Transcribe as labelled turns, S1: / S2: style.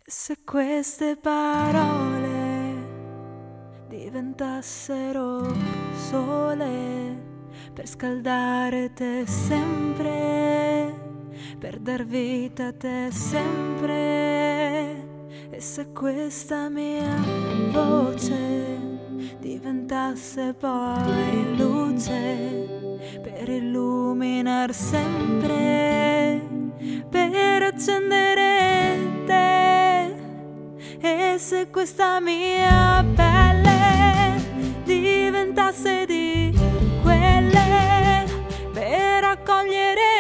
S1: Se queste parole diventassero sole per scaldare te sempre, per dar vita a te sempre, e se questa mia voce diventasse poi luce per illuminar sempre, per accendere te, e se questa mia pelle diventasse di quelle per accogliere